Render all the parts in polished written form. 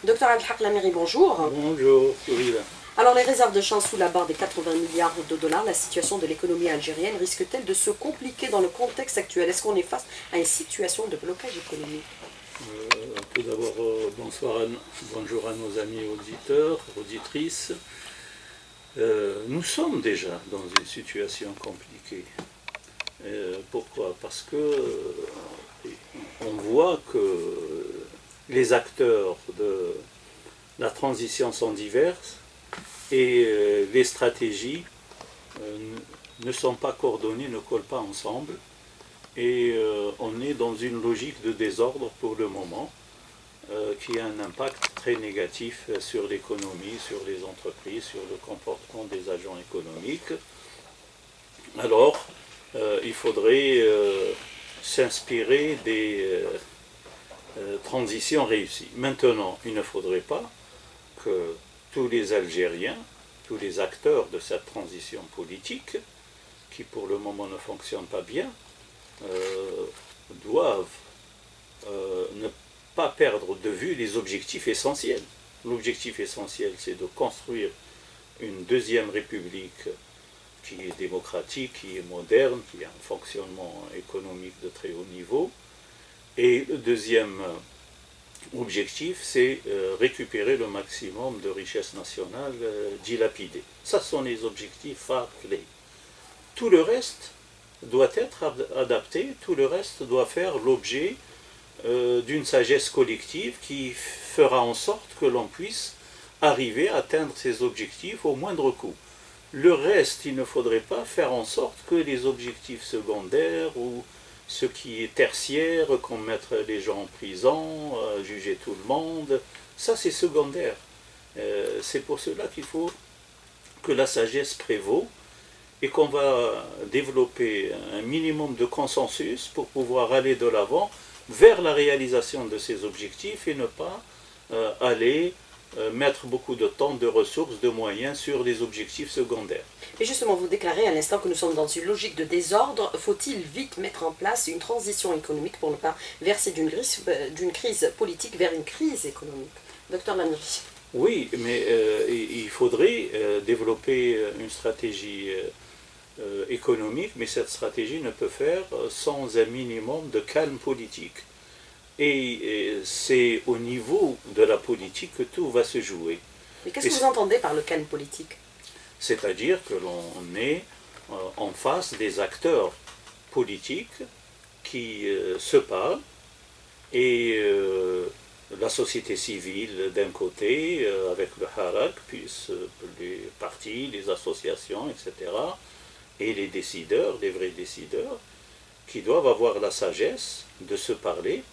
Docteur Al-Haq Lamiri, bonjour. Bonjour, oui. Alors, les réserves de change sous la barre des 80 milliards de dollars, la situation de l'économie algérienne risque-t-elle de se compliquer dans le contexte actuel? Est-ce qu'on est face à une situation de blocage économique? Tout d'abord, bonjour à nos amis auditeurs, auditrices. Nous sommes déjà dans une situation compliquée. Pourquoi? Parce que on voit que les acteurs de la transition sont diverses et les stratégies ne sont pas coordonnées, ne collent pas ensemble. Et on est dans une logique de désordre pour le moment qui a un impact très négatif sur l'économie, sur les entreprises, sur le comportement des agents économiques. Alors, il faudrait s'inspirer des transitions réussies. Maintenant, il ne faudrait pas que tous les Algériens, tous les acteurs de cette transition politique, qui pour le moment ne fonctionne pas bien, doivent ne pas perdre de vue les objectifs essentiels. L'objectif essentiel, c'est de construire une deuxième république qui est démocratique, qui est moderne, qui a un fonctionnement économique de très haut niveau. Et le deuxième objectif, c'est récupérer le maximum de richesses nationales dilapidées. Ça sont les objectifs phares clés. Tout le reste doit être adapté, tout le reste doit faire l'objet d'une sagesse collective qui fera en sorte que l'on puisse arriver à atteindre ces objectifs au moindre coût. Le reste, il ne faudrait pas faire en sorte que les objectifs secondaires ou ce qui est tertiaire, qu'on mette les gens en prison, juger tout le monde, ça c'est secondaire. C'est pour cela qu'il faut que la sagesse prévaut et qu'on va développer un minimum de consensus pour pouvoir aller de l'avant vers la réalisation de ces objectifs et ne pas aller mettre beaucoup de temps, de ressources, de moyens sur les objectifs secondaires. Et justement, vous déclarez à l'instant que nous sommes dans une logique de désordre. Faut-il vite mettre en place une transition économique pour ne pas verser d'une crise politique vers une crise économique? Docteur Lamiri. Oui, mais il faudrait développer une stratégie économique, mais cette stratégie ne peut faire sans un minimum de calme politique. Et c'est au niveau de la politique que tout va se jouer. Mais qu'est-ce que vous entendez par le calme politique? C'est-à-dire que l'on est en face des acteurs politiques qui se parlent et la société civile d'un côté, avec le Harak, puis les partis, les associations, etc., et les décideurs, les vrais décideurs, qui doivent avoir la sagesse de se parler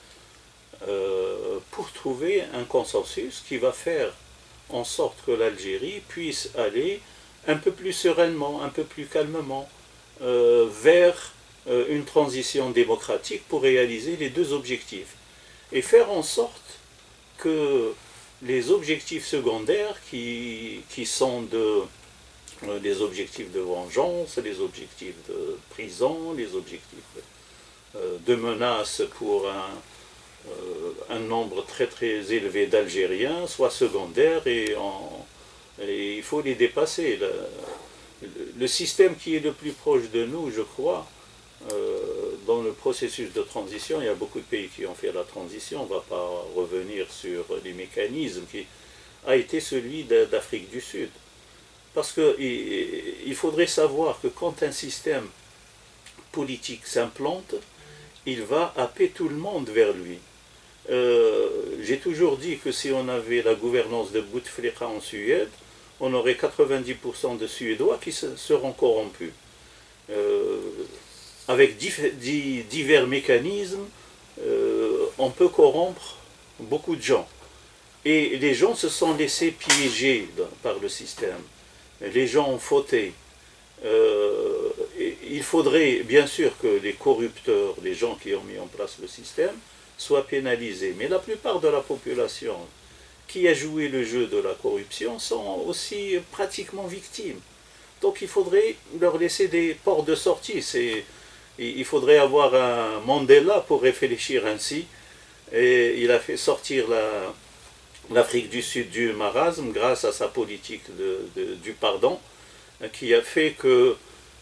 pour trouver un consensus qui va faire en sorte que l'Algérie puisse aller un peu plus sereinement, un peu plus calmement vers une transition démocratique pour réaliser les deux objectifs. Et faire en sorte que les objectifs secondaires qui sont les objectifs de vengeance, les objectifs de prison, les objectifs de menaces pour un nombre très très élevé d'Algériens soient secondaires et il faut les dépasser. Le système qui est le plus proche de nous, je crois, dans le processus de transition, il y a beaucoup de pays qui ont fait la transition, on ne va pas revenir sur les mécanismes, qui a été celui d'Afrique du Sud. Parce qu'il faudrait savoir que quand un système politique s'implante, il va happer tout le monde vers lui. J'ai toujours dit que si on avait la gouvernance de Bouteflika en Suède, on aurait 90% de Suédois qui seront corrompus. Avec divers mécanismes, on peut corrompre beaucoup de gens. Et les gens se sont laissés piéger par le système. Les gens ont fauté. Il faudrait bien sûr que les corrupteurs, les gens qui ont mis en place le système, soient pénalisés. Mais la plupart de la population qui a joué le jeu de la corruption sont aussi pratiquement victimes. Donc il faudrait leur laisser des portes de sortie. Il faudrait avoir un Mandela pour réfléchir ainsi. Et il a fait sortir l'Afrique du Sud du marasme grâce à sa politique du pardon, qui a fait que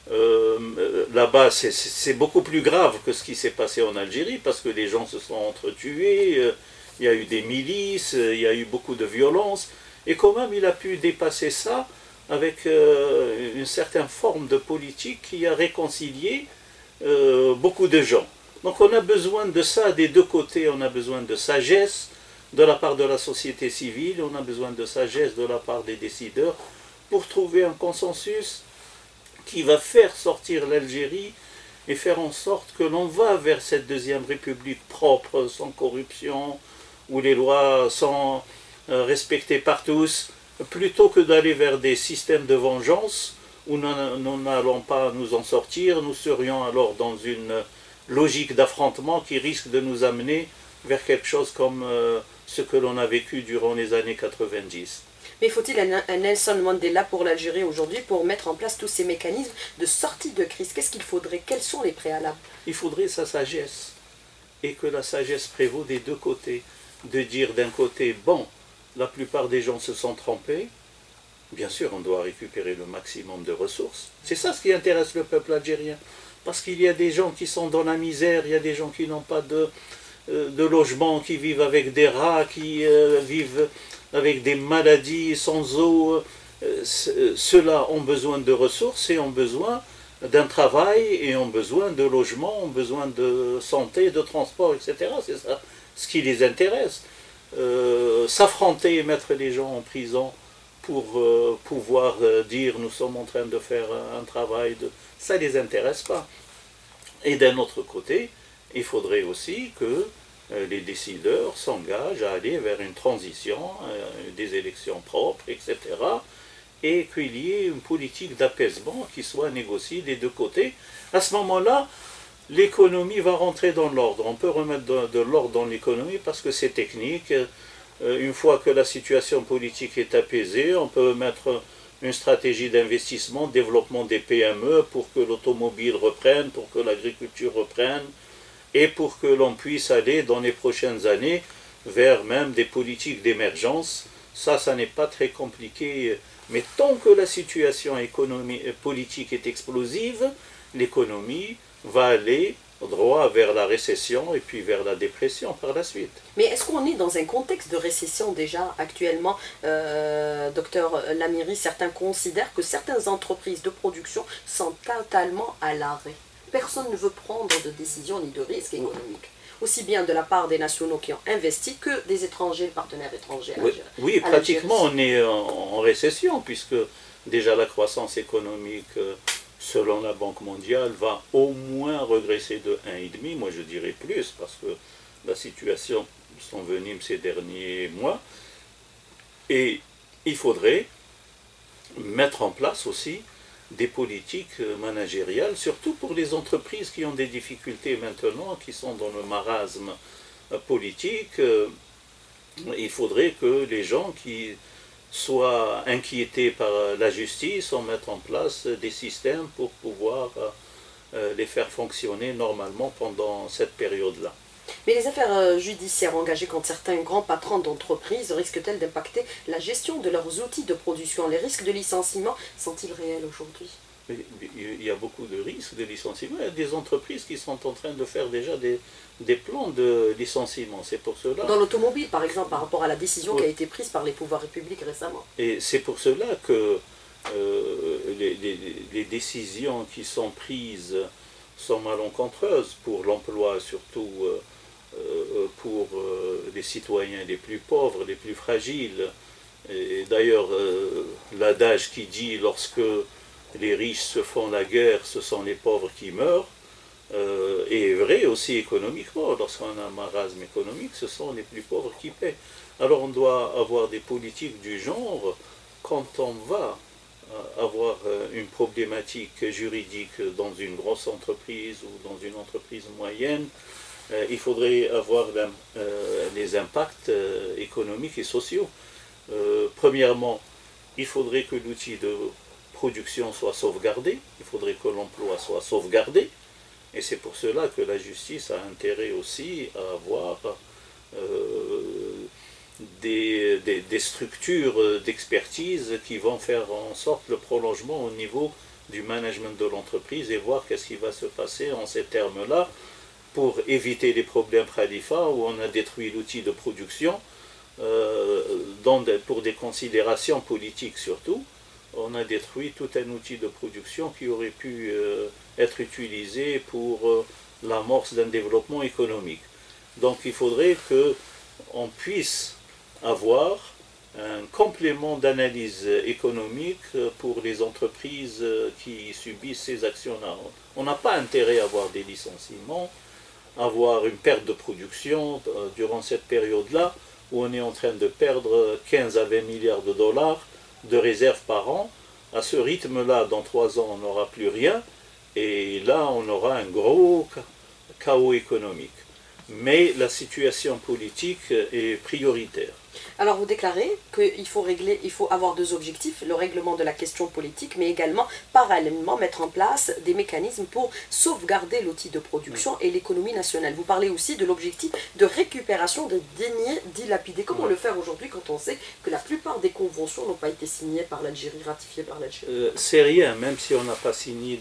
là-bas, c'est beaucoup plus grave que ce qui s'est passé en Algérie, parce que les gens se sont entretués, il y a eu des milices, il y a eu beaucoup de violence, et quand même il a pu dépasser ça avec une certaine forme de politique qui a réconcilié beaucoup de gens. Donc on a besoin de ça des deux côtés, on a besoin de sagesse de la part de la société civile, on a besoin de sagesse de la part des décideurs pour trouver un consensus qui va faire sortir l'Algérie et faire en sorte que l'on va vers cette deuxième république propre, sans corruption, où les lois sont respectées par tous, plutôt que d'aller vers des systèmes de vengeance où nous n'allons pas nous en sortir, nous serions alors dans une logique d'affrontement qui risque de nous amener vers quelque chose comme ce que l'on a vécu durant les années 90. Mais faut-il un Nelson Mandela pour l'Algérie aujourd'hui pour mettre en place tous ces mécanismes de sortie de crise? Qu'est-ce qu'il faudrait? Quels sont les préalables? Il faudrait sa sagesse, et que la sagesse prévaut des deux côtés. De dire d'un côté, bon, la plupart des gens se sont trompés, bien sûr on doit récupérer le maximum de ressources. C'est ça ce qui intéresse le peuple algérien. Parce qu'il y a des gens qui sont dans la misère, il y a des gens qui n'ont pas de logement, qui vivent avec des rats, qui vivent avec des maladies sans eau. Ceux-là ont besoin de ressources et ont besoin d'un travail et ont besoin de logement, ont besoin de santé, de transport, etc. C'est ça ce qui les intéresse. S'affronter et mettre les gens en prison pour pouvoir dire nous sommes en train de faire un travail, ça ne les intéresse pas. Et d'un autre côté, il faudrait aussi que les décideurs s'engagent à aller vers une transition, des élections propres, etc. Et qu'il y ait une politique d'apaisement qui soit négociée des deux côtés. À ce moment-là, l'économie va rentrer dans l'ordre. On peut remettre de l'ordre dans l'économie parce que c'est technique. Une fois que la situation politique est apaisée, on peut mettre une stratégie d'investissement, développement des PME pour que l'automobile reprenne, pour que l'agriculture reprenne, et pour que l'on puisse aller dans les prochaines années vers même des politiques d'émergence. Ça n'est pas très compliqué, mais tant que la situation politique est explosive, l'économie va aller droit vers la récession et puis vers la dépression par la suite. Mais est-ce qu'on est dans un contexte de récession déjà actuellement, docteur Lamiri? Certains considèrent que certaines entreprises de production sont totalement à l'arrêt. Personne ne veut prendre de décision ni de risque économique, aussi bien de la part des nationaux qui ont investi que des étrangers, partenaires étrangers. Oui, pratiquement on est en récession, puisque déjà la croissance économique, selon la Banque mondiale, va au moins regresser de 1,5, moi je dirais plus, parce que la situation s'envenime ces derniers mois. Et il faudrait mettre en place aussi des politiques managériales, surtout pour les entreprises qui ont des difficultés maintenant, qui sont dans le marasme politique. Il faudrait que les gens qui soient inquiétés par la justice en mettent en place des systèmes pour pouvoir les faire fonctionner normalement pendant cette période-là. Mais les affaires judiciaires engagées contre certains grands patrons d'entreprises risquent-elles d'impacter la gestion de leurs outils de production? Les risques de licenciement sont-ils réels aujourd'hui? Il y a beaucoup de risques de licenciement. Il y a des entreprises qui sont en train de faire déjà des plans de licenciement. C'est pour cela. Dans l'automobile, par exemple, par rapport à la décision qui a été prise par les pouvoirs publics récemment. Et c'est pour cela que les décisions qui sont prises sont malencontreuses pour l'emploi, surtout pour les citoyens les plus pauvres, les plus fragiles. Et d'ailleurs, l'adage qui dit lorsque les riches se font la guerre, ce sont les pauvres qui meurent, est vrai aussi économiquement. Lorsqu'on a un marasme économique, ce sont les plus pauvres qui paient. Alors on doit avoir des politiques du genre quand on va avoir une problématique juridique dans une grosse entreprise ou dans une entreprise moyenne. Il faudrait avoir les impacts économiques et sociaux. Premièrement, il faudrait que l'outil de production soit sauvegardé, il faudrait que l'emploi soit sauvegardé, et c'est pour cela que la justice a intérêt aussi à avoir des des structures d'expertise qui vont faire en sorte le prolongement au niveau du management de l'entreprise et voir qu'est-ce qui va se passer en ces termes-là pour éviter les problèmes Khalifa où on a détruit l'outil de production pour des considérations politiques surtout. On a détruit tout un outil de production qui aurait pu être utilisé pour l'amorce d'un développement économique. Donc il faudrait qu'on puisse avoir un complément d'analyse économique pour les entreprises qui subissent ces actions-là. On n'a pas intérêt à avoir des licenciements, avoir une perte de production durant cette période-là où on est en train de perdre 15 à 20 milliards de dollars de réserves par an. À ce rythme-là, dans 3 ans, on n'aura plus rien et là, on aura un gros chaos économique. Mais la situation politique est prioritaire. Alors vous déclarez qu'il faut avoir 2 objectifs, le règlement de la question politique, mais également parallèlement mettre en place des mécanismes pour sauvegarder l'outil de production et l'économie nationale. Vous parlez aussi de l'objectif de récupération des deniers dilapidés. Comment le faire aujourd'hui quand on sait que la plupart des conventions n'ont pas été signées par l'Algérie, ratifiées par l'Algérie? C'est rien, même si on n'a pas signé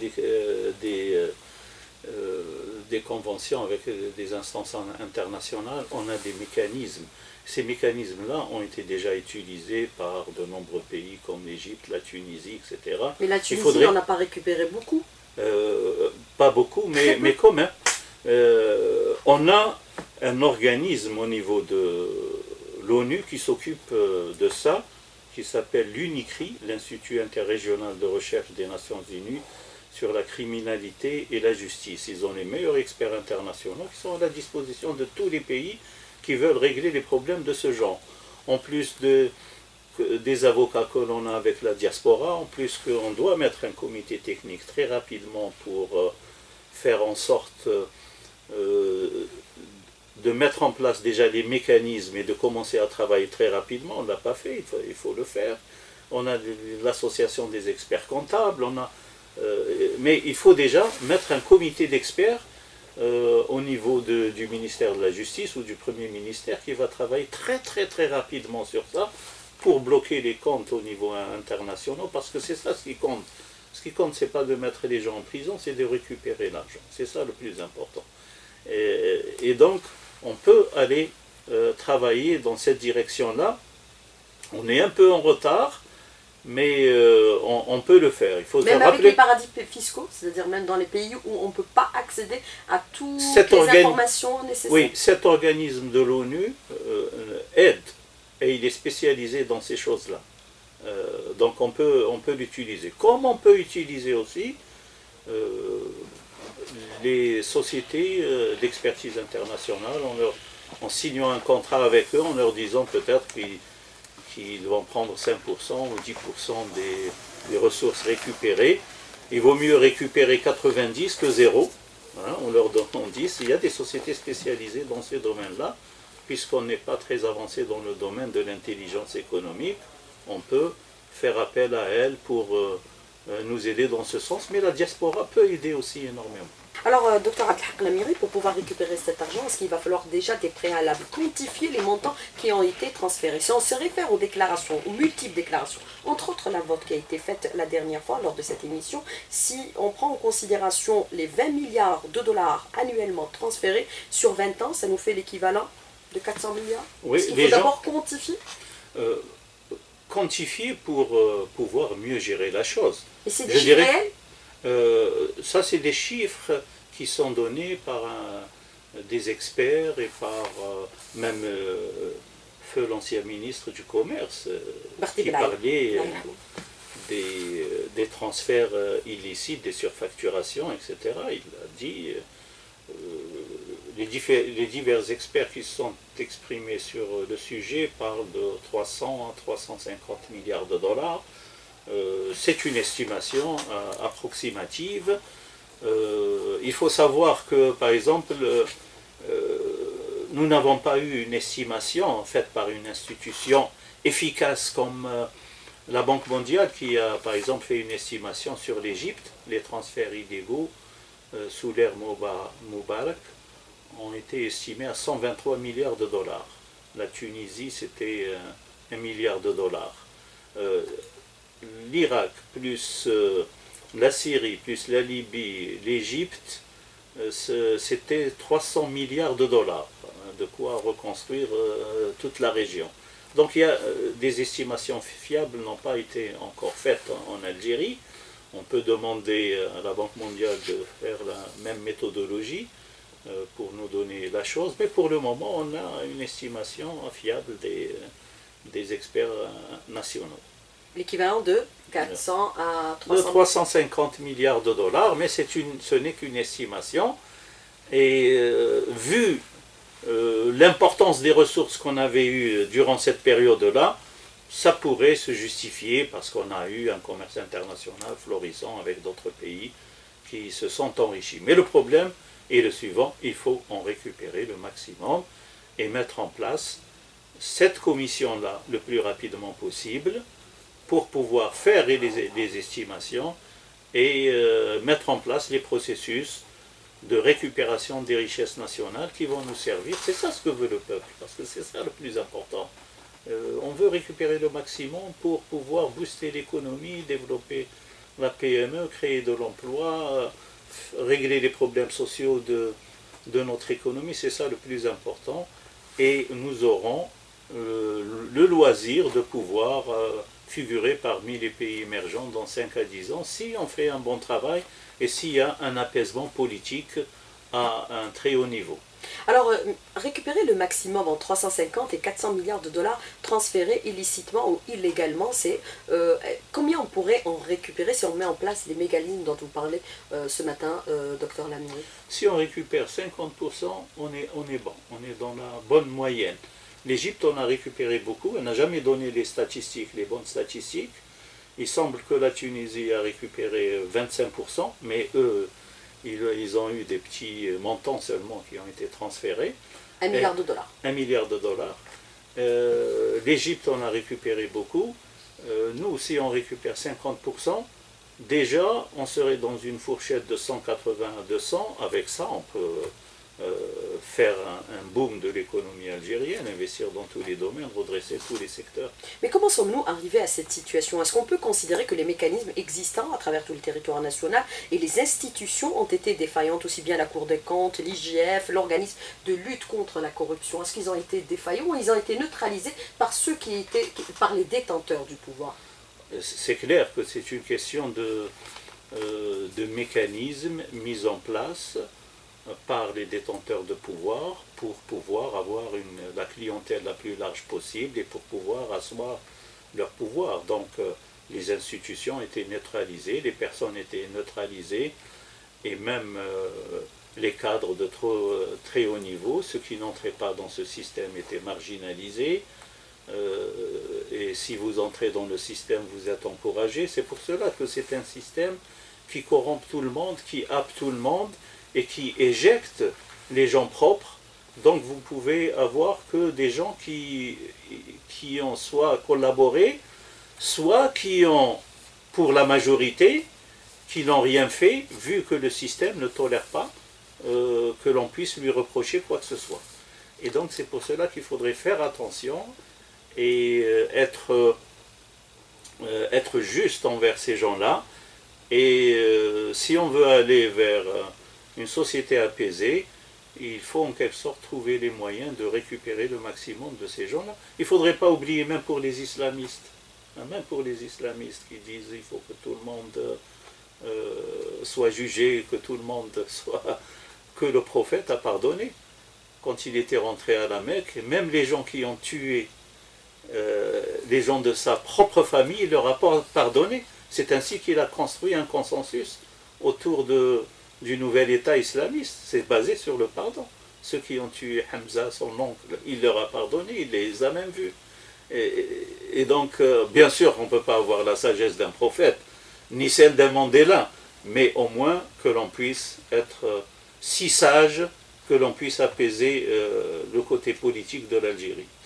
des conventions avec des instances internationales, on a des mécanismes. Ces mécanismes-là ont été déjà utilisés par de nombreux pays comme l'Égypte, la Tunisie, etc. Mais la Tunisie n'en a pas récupéré beaucoup. Pas beaucoup, mais quand même. On a un organisme au niveau de l'ONU qui s'occupe de ça, qui s'appelle l'UNICRI, l'Institut interrégional de recherche des Nations Unies sur la criminalité et la justice. Ils ont les meilleurs experts internationaux qui sont à la disposition de tous les pays qui veulent régler les problèmes de ce genre. En plus des avocats que l'on a avec la diaspora, en plus qu'on doit mettre un comité technique très rapidement pour faire en sorte de mettre en place déjà les mécanismes et de commencer à travailler très rapidement. On ne l'a pas fait, il faut le faire. On a l'association des experts comptables, mais il faut déjà mettre un comité d'experts au niveau du ministère de la Justice ou du Premier ministère qui va travailler très rapidement sur ça pour bloquer les comptes au niveau international, parce que c'est ça ce qui compte. Ce qui compte, c'est pas de mettre les gens en prison, c'est de récupérer l'argent. C'est ça le plus important. Et donc, on peut aller travailler dans cette direction-là. On est un peu en retard, mais on peut le faire. Il faut même avec les paradis fiscaux, c'est-à-dire même dans les pays où on ne peut pas accéder à toutes les informations nécessaires. Oui, cet organisme de l'ONU aide, et il est spécialisé dans ces choses-là. Donc on peut l'utiliser. Comme on peut utiliser aussi les sociétés d'expertise internationale en signant un contrat avec eux, en leur disant peut-être qu'ils vont prendre 5% ou 10% des ressources récupérées. Il vaut mieux récupérer 90 que 0. Voilà, on leur donne 10. Il y a des sociétés spécialisées dans ces domaines-là, puisqu'on n'est pas très avancé dans le domaine de l'intelligence économique. On peut faire appel à elles pour nous aider dans ce sens, mais la diaspora peut aider aussi énormément. Alors, docteur Abdelhak Lamiri, pour pouvoir récupérer cet argent, est-ce qu'il va falloir déjà des préalables, quantifier les montants qui ont été transférés? Si on se réfère aux déclarations, aux multiples déclarations, entre autres la vôtre qui a été faite la dernière fois lors de cette émission, si on prend en considération les 20 milliards de dollars annuellement transférés sur 20 ans, ça nous fait l'équivalent de 400 milliards. Oui, il faut d'abord quantifier quantifier pour pouvoir mieux gérer la chose. Et c'est des chiffres réels? Ça, c'est des chiffres qui sont donnés par des experts et par même feu l'ancien ministre du Commerce qui parlait des transferts illicites, des surfacturations, etc. Il a dit, les divers experts qui se sont exprimés sur le sujet parlent de 300 à 350 milliards de dollars. C'est une estimation approximative. Il faut savoir que, par exemple, nous n'avons pas eu une estimation faite par une institution efficace comme la Banque mondiale qui a, par exemple, fait une estimation sur l'Égypte. Les transferts illégaux sous l'ère Moubarak ont été estimés à 123 milliards de dollars. La Tunisie, c'était 1 milliard de dollars. L'Irak, plus la Syrie, plus la Libye, l'Égypte, c'était 300 milliards de dollars, de quoi reconstruire toute la région. Donc il y a des estimations fiables n'ont pas été encore faites en Algérie. On peut demander à la Banque mondiale de faire la même méthodologie pour nous donner la chose, mais pour le moment on a une estimation fiable des experts nationaux. L'équivalent de 400 à 300 De 350 milliards de dollars, mais ce n'est qu'une estimation. Et vu l'importance des ressources qu'on avait eues durant cette période-là, ça pourrait se justifier parce qu'on a eu un commerce international florissant avec d'autres pays qui se sont enrichis. Mais le problème est le suivant, il faut en récupérer le maximum et mettre en place cette commission-là le plus rapidement possible pour pouvoir faire des estimations et mettre en place les processus de récupération des richesses nationales qui vont nous servir. C'est ça ce que veut le peuple, parce que c'est ça le plus important. On veut récupérer le maximum pour pouvoir booster l'économie, développer la PME, créer de l'emploi, régler les problèmes sociaux de notre économie. C'est ça le plus important. Et nous aurons le loisir de pouvoir figurer parmi les pays émergents dans 5 à 10 ans si on fait un bon travail et s'il y a un apaisement politique à un très haut niveau. Alors, récupérer le maximum en 350 et 400 milliards de dollars transférés illicitement ou illégalement, c'est combien on pourrait en récupérer si on met en place les mécanismes dont vous parlez ce matin, docteur Lamiri? Si on récupère 50%, on est bon, on est dans la bonne moyenne. L'Égypte, on a récupéré beaucoup, on n'a jamais donné les statistiques, les bonnes statistiques. Il semble que la Tunisie a récupéré 25%, mais eux, ils ont eu des petits montants seulement qui ont été transférés. 1 milliard de dollars. 1 milliard de dollars. L'Égypte, on a récupéré beaucoup. Nous, si on récupère 50%, déjà, on serait dans une fourchette de 180 à 200. Avec ça, on peut faire un boom de l'économie algérienne, investir dans tous les domaines, redresser tous les secteurs. Mais comment sommes-nous arrivés à cette situation? Est-ce qu'on peut considérer que les mécanismes existants à travers tout le territoire national et les institutions ont été défaillantes, aussi bien la Cour des comptes, l'IGF, l'organisme de lutte contre la corruption? Est-ce qu'ils ont été défaillants ou ils ont été neutralisés par par les détenteurs du pouvoir? C'est clair que c'est une question de mécanismes mis en place par les détenteurs de pouvoir pour pouvoir avoir la clientèle la plus large possible et pour pouvoir asseoir leur pouvoir. Donc les institutions étaient neutralisées, les personnes étaient neutralisées et même les cadres de très haut niveau, ceux qui n'entraient pas dans ce système étaient marginalisés. Et si vous entrez dans le système, vous êtes encouragé. C'est pour cela que c'est un système qui corrompt tout le monde, qui happe tout le monde et qui éjecte les gens propres. Donc vous pouvez avoir que des gens qui ont soit collaboré, soit qui ont, pour la majorité, qui n'ont rien fait, vu que le système ne tolère pas que l'on puisse lui reprocher quoi que ce soit. Et donc c'est pour cela qu'il faudrait faire attention et être juste envers ces gens-là. Et si on veut aller vers une société apaisée, il faut en quelque sorte trouver les moyens de récupérer le maximum de ces gens-là. Il ne faudrait pas oublier, même pour les islamistes, qui disent qu'il faut que tout le monde soit jugé, que tout le monde soit... que le prophète a pardonné. Quand il était rentré à la Mecque, même les gens qui ont tué les gens de sa propre famille, il leur a pardonné. C'est ainsi qu'il a construit un consensus autour du nouvel État islamiste. C'est basé sur le pardon. Ceux qui ont tué Hamza, son oncle, il leur a pardonné, il les a même vus. Et donc, bien sûr, on ne peut pas avoir la sagesse d'un prophète, ni celle d'un Mandela, mais au moins que l'on puisse être si sage que l'on puisse apaiser le côté politique de l'Algérie.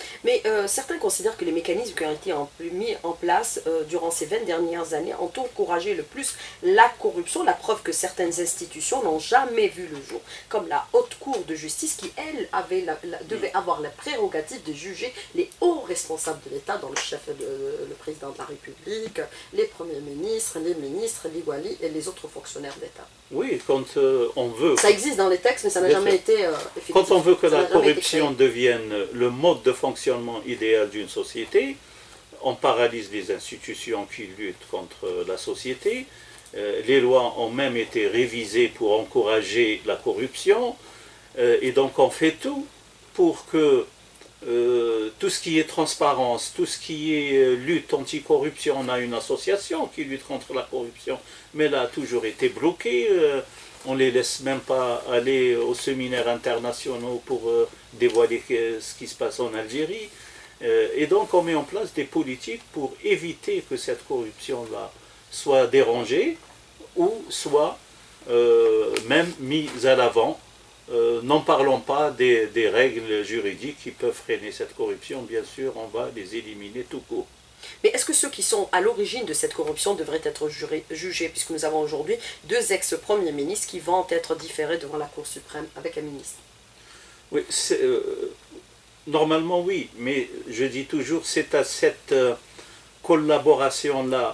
Mais certains considèrent que les mécanismes qui ont été mis en place durant ces 20 dernières années ont encouragé le plus la corruption, la preuve que certaines institutions n'ont jamais vu le jour, comme la Haute Cour de justice qui, elle, devait avoir la prérogative de juger les hauts responsables de l'État, dont le président de la République, les premiers ministres, les walis et les autres fonctionnaires d'État. Oui, quand on veut... Ça existe dans les textes, mais ça n'a jamais été effectif. Quand on veut que la corruption devienne le mode de fonctionnement idéal d'une société, on paralyse les institutions qui luttent contre la société. Les lois ont même été révisées pour encourager la corruption. Et donc on fait tout pour que tout ce qui est transparence, tout ce qui est lutte anticorruption, on a une association qui lutte contre la corruption, mais elle a toujours été bloquée. On ne les laisse même pas aller aux séminaires internationaux pour dévoiler ce qui se passe en Algérie. Et donc on met en place des politiques pour éviter que cette corruption-là soit dérangée ou soit même mise à l'avant. N'en parlons pas des règles juridiques qui peuvent freiner cette corruption. Bien sûr, on va les éliminer tout court. Mais est-ce que ceux qui sont à l'origine de cette corruption devraient être jugés, puisque nous avons aujourd'hui 2 ex-premiers ministres qui vont être différés devant la Cour suprême avec un ministre? Oui, normalement oui, mais je dis toujours c'est à cette collaboration-là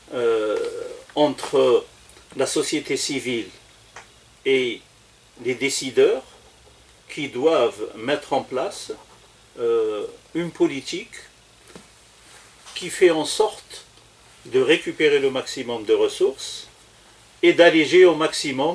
entre la société civile et les décideurs qui doivent mettre en place une politique qui fait en sorte de récupérer le maximum de ressources et d'alléger au maximum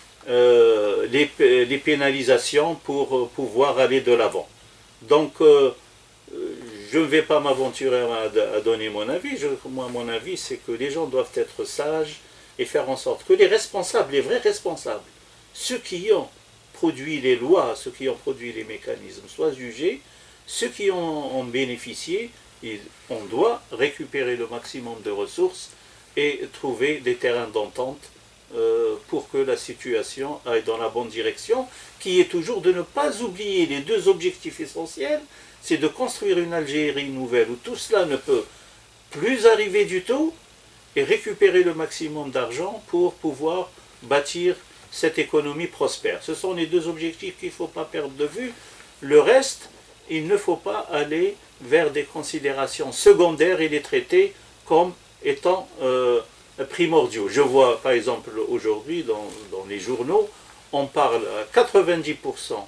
les pénalisations pour pouvoir aller de l'avant. Donc, je ne vais pas m'aventurer à donner mon avis. Moi, mon avis, c'est que les gens doivent être sages et faire en sorte que les responsables, les vrais responsables, ceux qui ont produit les lois, ceux qui ont produit les mécanismes, soient jugés. Ceux qui ont bénéficié, on doit récupérer le maximum de ressources et trouver des terrains d'entente pour que la situation aille dans la bonne direction, qui est toujours de ne pas oublier les 2 objectifs essentiels, c'est de construire une Algérie nouvelle où tout cela ne peut plus arriver du tout, et récupérer le maximum d'argent pour pouvoir bâtir cette économie prospère. Ce sont les 2 objectifs qu'il ne faut pas perdre de vue. Le reste, il ne faut pas aller vers des considérations secondaires et les traiter comme étant primordiaux. Je vois par exemple aujourd'hui dans les journaux, on parle à 90%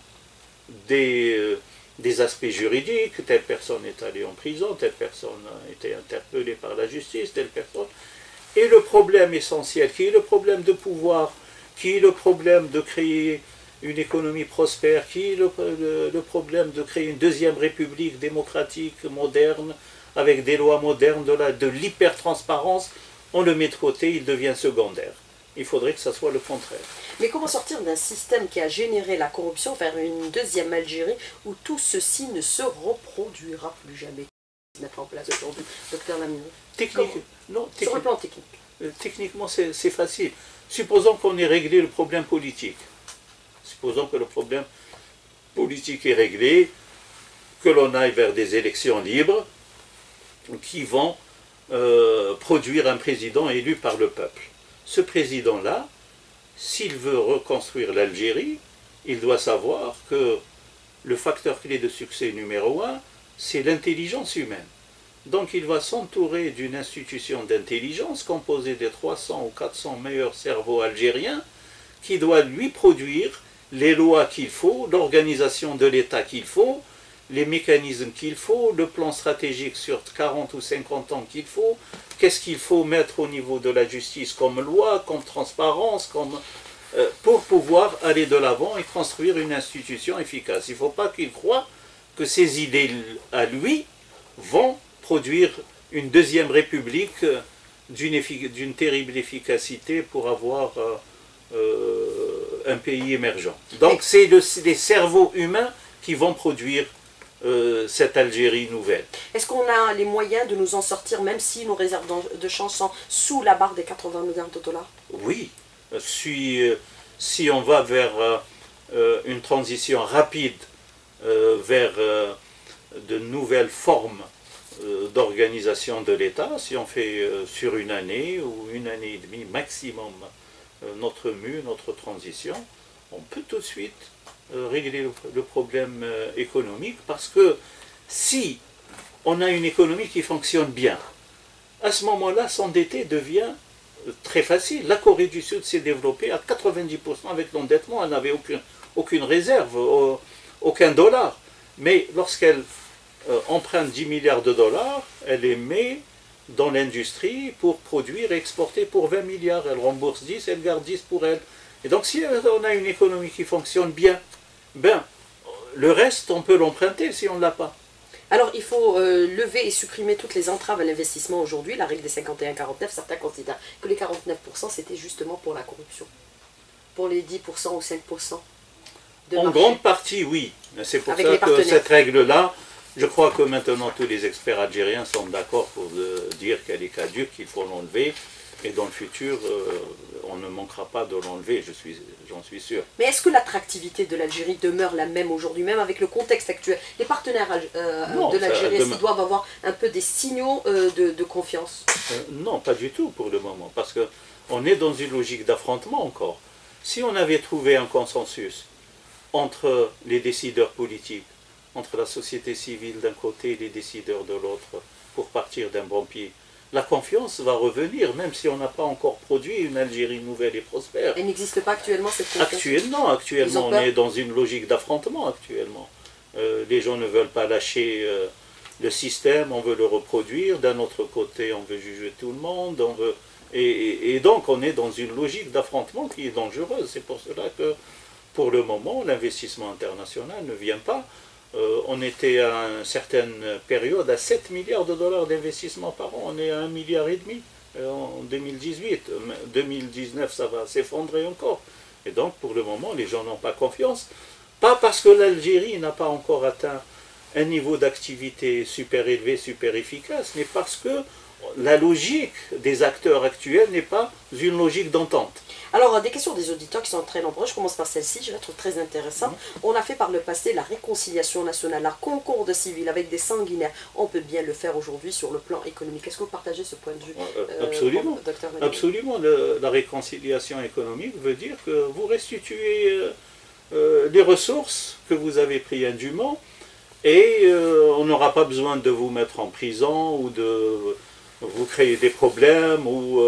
des aspects juridiques, telle personne est allée en prison, telle personne a été interpellée par la justice, telle personne. Et le problème essentiel, qui est le problème de pouvoir, qui est le problème de créer une économie prospère, qui est le problème de créer une 2e république démocratique, moderne, avec des lois modernes, de l'hyper-transparence, on le met de côté, il devient secondaire. Il faudrait que ça soit le contraire. Mais comment sortir d'un système qui a généré la corruption vers une 2e Algérie où tout ceci ne se reproduira plus jamais? Mettre en place aujourd'hui, docteur Lamine. Sur le plan technique. Techniquement, c'est facile. Supposons qu'on ait réglé le problème politique. Supposons que le problème politique est réglé, que l'on aille vers des élections libres qui vont produire un président élu par le peuple. Ce président-là, s'il veut reconstruire l'Algérie, il doit savoir que le facteur clé de succès numéro 1, c'est l'intelligence humaine. Donc il va s'entourer d'une institution d'intelligence composée des 300 ou 400 meilleurs cerveaux algériens qui doit lui produire les lois qu'il faut, l'organisation de l'État qu'il faut, les mécanismes qu'il faut, le plan stratégique sur 40 ou 50 ans qu'il faut, qu'est-ce qu'il faut mettre au niveau de la justice comme loi, comme transparence, pour pouvoir aller de l'avant et construire une institution efficace. Il ne faut pas qu'il croie que ces idées à lui vont produire une 2e république d'une terrible efficacité pour avoir un pays émergent. Donc c'est les cerveaux humains qui vont produire cette Algérie nouvelle. Est-ce qu'on a les moyens de nous en sortir, même si nos réserves de change sont sous la barre des 80 milliards de dollars? Oui, si on va vers une transition rapide vers de nouvelles formes d'organisation de l'État. Si on fait sur une année ou une année et demie maximum notre mue, notre transition, on peut tout de suite régler le problème économique, parce que si on a une économie qui fonctionne bien, à ce moment-là, s'endetter devient très facile. La Corée du Sud s'est développée à 90% avec l'endettement, elle n'avait aucune réserve, aucun dollar. Mais lorsqu'elle emprunte 10 milliards de dollars, elle les met dans l'industrie pour produire et exporter pour 20 milliards. Elle rembourse 10, elle garde 10 pour elle. Et donc si on a une économie qui fonctionne bien, ben, le reste, on peut l'emprunter si on ne l'a pas. Alors, il faut lever et supprimer toutes les entraves à l'investissement aujourd'hui. La règle des 51-49, certains considèrent que les 49%, c'était justement pour la corruption. Pour les 10% ou 5% de En marché. grande partie, oui. C'est pour Avec ça les que partenaires. cette règle-là, je crois que maintenant tous les experts algériens sont d'accord pour dire qu'elle est caduque, qu'il faut l'enlever. Et dans le futur, on ne manquera pas de l'enlever, j'en suis sûr. Mais est-ce que l'attractivité de l'Algérie demeure la même aujourd'hui, même avec le contexte actuel? Les partenaires Non, de l'Algérie, est-ce demeure. qu'ils doivent avoir un peu des signaux de confiance? Non, pas du tout pour le moment, parce qu'on est dans une logique d'affrontement encore. Si on avait trouvé un consensus entre les décideurs politiques, entre la société civile d'un côté et les décideurs de l'autre, pour partir d'un bon pied, la confiance va revenir, même si on n'a pas encore produit une Algérie nouvelle et prospère. Elle n'existe pas actuellement, cette confiance? Actuellement, on est dans une logique d'affrontement actuellement. Les gens ne veulent pas lâcher le système, on veut le reproduire. D'un autre côté, on veut juger tout le monde. Et donc, on est dans une logique d'affrontement qui est dangereuse. C'est pour cela que, pour le moment, l'investissement international ne vient pas. On était à une certaine période à 7 milliards de dollars d'investissement par an. On est à 1,5 milliard en 2018. 2019, ça va s'effondrer encore. Et donc, pour le moment, les gens n'ont pas confiance. Pas parce que l'Algérie n'a pas encore atteint un niveau d'activité super élevé, super efficace, mais parce que la logique des acteurs actuels n'est pas une logique d'entente. Alors, des questions des auditeurs qui sont très nombreux. Je commence par celle-ci, je la trouve très intéressante. On a fait par le passé la réconciliation nationale, la concorde civile avec des sanguinaires. On peut bien le faire aujourd'hui sur le plan économique. Est-ce que vous partagez ce point de vue, Absolument. docteur Absolument. La réconciliation économique veut dire que vous restituez les ressources que vous avez prises indûment, et on n'aura pas besoin de vous mettre en prison ou de vous créer des problèmes, ou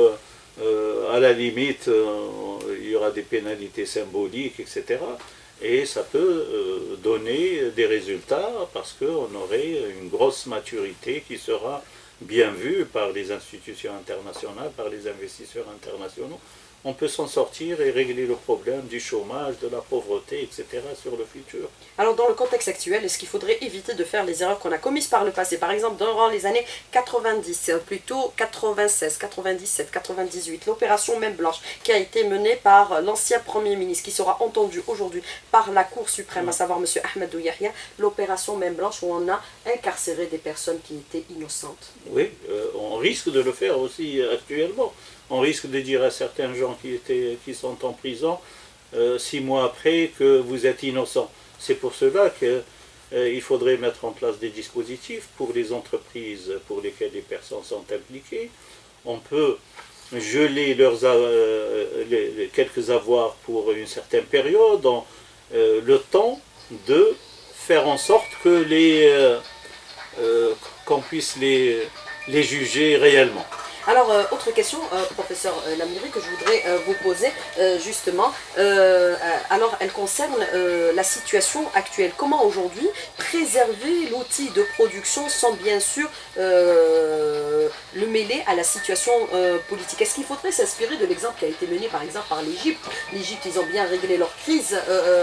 à la limite il y aura des pénalités symboliques, etc. Et ça peut donner des résultats, parce qu'on aurait une grosse maturité qui sera bien vue par les institutions internationales, par les investisseurs internationaux. On peut s'en sortir et régler le problème du chômage, de la pauvreté, etc. sur le futur. Alors, dans le contexte actuel, est-ce qu'il faudrait éviter de faire les erreurs qu'on a commises par le passé? Par exemple, durant les années 90, plutôt 96, 97, 98, l'opération Main Blanche, qui a été menée par l'ancien Premier ministre, qui sera entendu aujourd'hui par la Cour suprême, à savoir M. Ahmadou Yahya, l'opération Main Blanche, où on a incarcéré des personnes qui étaient innocentes. Oui, on risque de le faire aussi actuellement. On risque de dire à certains gens qui sont en prison 6 mois après que vous êtes innocent. C'est pour cela qu'il faudrait mettre en place des dispositifs pour les entreprises pour lesquelles les personnes sont impliquées. On peut geler quelques avoirs pour une certaine période, le temps de faire en sorte que qu'on puisse les juger réellement. Alors, autre question, professeur Lamiri, que je voudrais vous poser, justement. Alors, elle concerne la situation actuelle. Comment aujourd'hui préserver l'outil de production sans bien sûr le mêler à la situation politique? Est-ce qu'il faudrait s'inspirer de l'exemple qui a été mené par exemple par l'Égypte? L'Égypte, ils ont bien réglé leur crise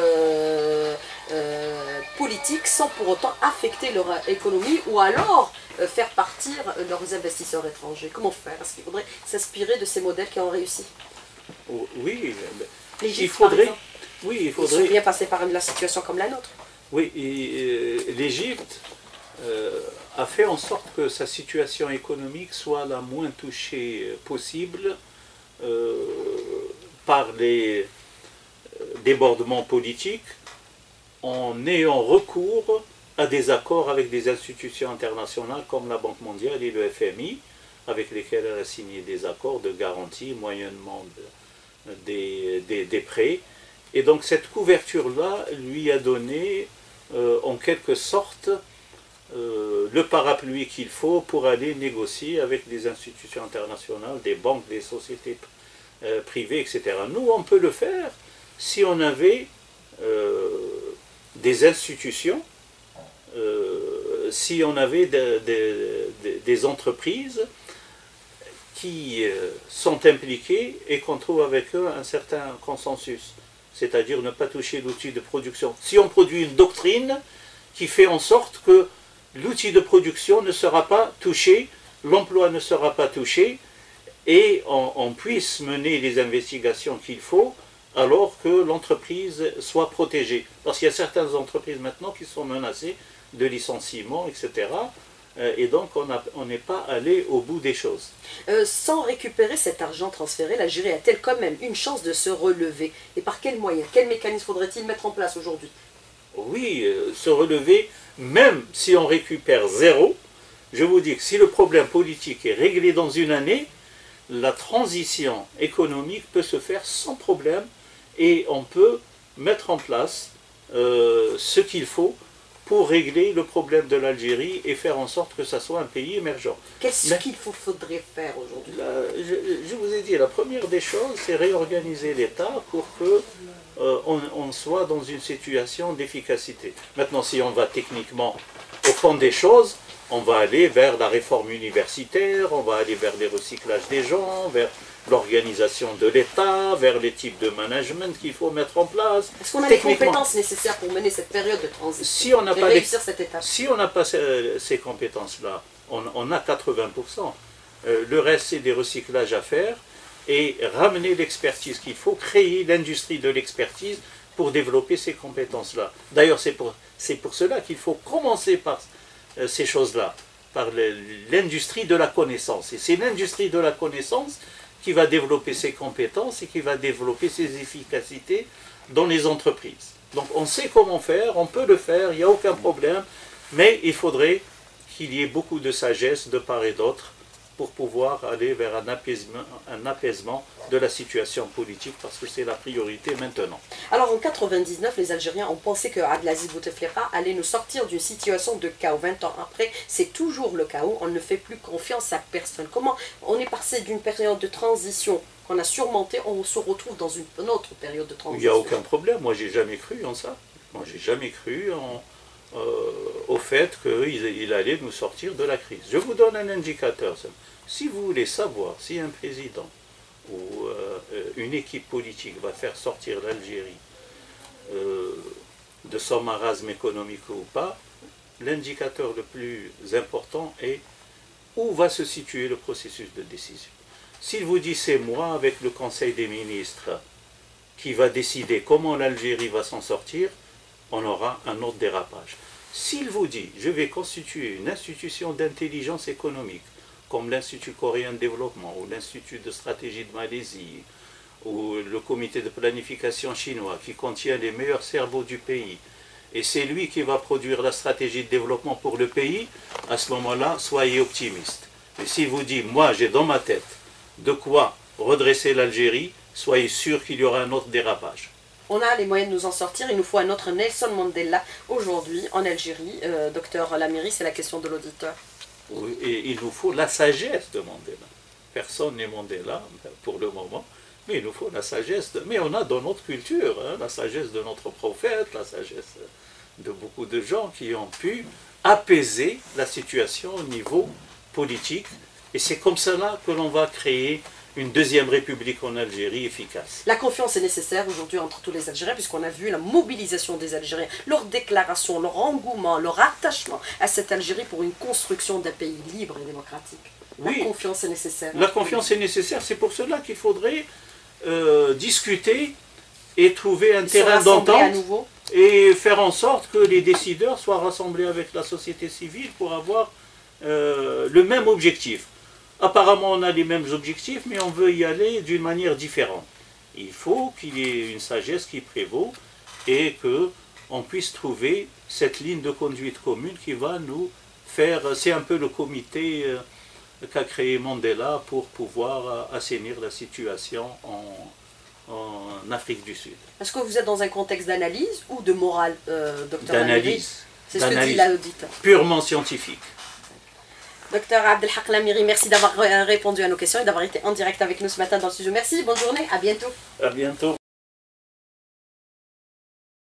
politique sans pour autant affecter leur économie, ou alors faire partir leurs investisseurs étrangers. Comment faire? Est-ce qu'il faudrait s'inspirer de ces modèles qui ont réussi? Oui, L'Égypte, par exemple, il ils sont faudrait. bien passés par la situation comme la nôtre. Oui, l'Égypte a fait en sorte que sa situation économique soit la moins touchée possible par les débordements politiques, en ayant recours à des accords avec des institutions internationales comme la Banque mondiale et le FMI, avec lesquels elle a signé des accords de garantie moyennement des prêts. Et donc cette couverture-là lui a donné en quelque sorte le parapluie qu'il faut pour aller négocier avec des institutions internationales, des banques, des sociétés privées, etc. Nous, on peut le faire si on avait des institutions, si on avait des entreprises qui sont impliquées et qu'on trouve avec eux un certain consensus, c'est-à-dire ne pas toucher l'outil de production. Si on produit une doctrine qui fait en sorte que l'outil de production ne sera pas touché, l'emploi ne sera pas touché, et on puisse mener les investigations qu'il faut, alors que l'entreprise soit protégée. Parce qu'il y a certaines entreprises maintenant qui sont menacées de licenciement, etc. Et donc on n'est pas allé au bout des choses. Sans récupérer cet argent transféré, l'Algérie a-t-elle quand même une chance de se relever? Et par quels moyens? Quel mécanisme faudrait-il mettre en place aujourd'hui? Oui, se relever, même si on récupère zéro. Je vous dis que si le problème politique est réglé dans une année, la transition économique peut se faire sans problème et on peut mettre en place ce qu'il faut pour régler le problème de l'Algérie et faire en sorte que ça soit un pays émergent. Qu'est-ce qu'il faudrait faire aujourd'hui? Je vous ai dit, la première des choses, c'est réorganiser l'État pour que on soit dans une situation d'efficacité. Maintenant, si on va techniquement au fond des choses, on va aller vers la réforme universitaire, on va aller vers les recyclages des gens, vers l'organisation de l'État, vers les types de management qu'il faut mettre en place. Est-ce qu'on a les compétences nécessaires pour mener cette période de transition si on n'a pas réussir cette étape? Si on n'a pas ces compétences-là, on a 80%. Le reste, c'est des recyclages à faire et ramener l'expertise qu'il faut, créer l'industrie de l'expertise pour développer ces compétences-là. D'ailleurs, c'est pour cela qu'il faut commencer par ces choses-là, par l'industrie de la connaissance. Et c'est l'industrie de la connaissance qui va développer ses compétences et qui va développer ses efficacités dans les entreprises. Donc on sait comment faire, on peut le faire, il n'y a aucun problème, mais il faudrait qu'il y ait beaucoup de sagesse de part et d'autre pour pouvoir aller vers un apaisement de la situation politique, parce que c'est la priorité maintenant. Alors en 99, les Algériens ont pensé que Abdelaziz Bouteflika allait nous sortir d'une situation de chaos. 20 ans après, c'est toujours le chaos, on ne fait plus confiance à personne. Comment on est passé d'une période de transition qu'on a surmontée, on se retrouve dans une autre période de transition? Il n'y a aucun problème, moi j'ai jamais cru en ça. Moi j'ai jamais cru au fait qu'il allait nous sortir de la crise. Je vous donne un indicateur. Si vous voulez savoir si un président ou une équipe politique va faire sortir l'Algérie de son marasme économique ou pas, l'indicateur le plus important est où va se situer le processus de décision. S'il vous dit c'est moi avec le Conseil des ministres qui va décider comment l'Algérie va s'en sortir, on aura un autre dérapage. S'il vous dit je vais constituer une institution d'intelligence économique comme l'Institut coréen de développement ou l'Institut de stratégie de Malaisie ou le comité de planification chinois qui contient les meilleurs cerveaux du pays, et c'est lui qui va produire la stratégie de développement pour le pays, à ce moment-là, soyez optimiste. Mais s'il vous dit, moi j'ai dans ma tête de quoi redresser l'Algérie, soyez sûr qu'il y aura un autre dérapage. On a les moyens de nous en sortir, il nous faut un autre Nelson Mandela aujourd'hui en Algérie. Docteur Lamiri, c'est la question de l'auditeur. Oui, et il nous faut la sagesse de Mandela. Personne n'est Mandela pour le moment, mais il nous faut la sagesse. Mais on a dans notre culture la sagesse de notre prophète, la sagesse de beaucoup de gens qui ont pu apaiser la situation au niveau politique. Et c'est comme cela que l'on va créer une deuxième république en Algérie efficace. La confiance est nécessaire aujourd'hui entre tous les Algériens, puisqu'on a vu la mobilisation des Algériens, leur déclaration, leur engouement, leur attachement à cette Algérie pour une construction d'un pays libre et démocratique. La confiance est nécessaire. La confiance est nécessaire, c'est pour cela qu'il faudrait discuter et trouver un terrain d'entente et faire en sorte que les décideurs soient rassemblés avec la société civile pour avoir le même objectif. Apparemment, on a les mêmes objectifs, mais on veut y aller d'une manière différente. Il faut qu'il y ait une sagesse qui prévaut et que on puisse trouver cette ligne de conduite commune qui va nous faire, c'est un peu le comité qu'a créé Mandela pour pouvoir assainir la situation en Afrique du Sud. Est-ce que vous êtes dans un contexte d'analyse ou de morale, docteur Lamiri? D'analyse. C'est ce que dit l'auditeur. Purement scientifique. Docteur Abdelhak Lamiri, merci d'avoir répondu à nos questions et d'avoir été en direct avec nous ce matin dans le studio. Merci, bonne journée, à bientôt. À bientôt.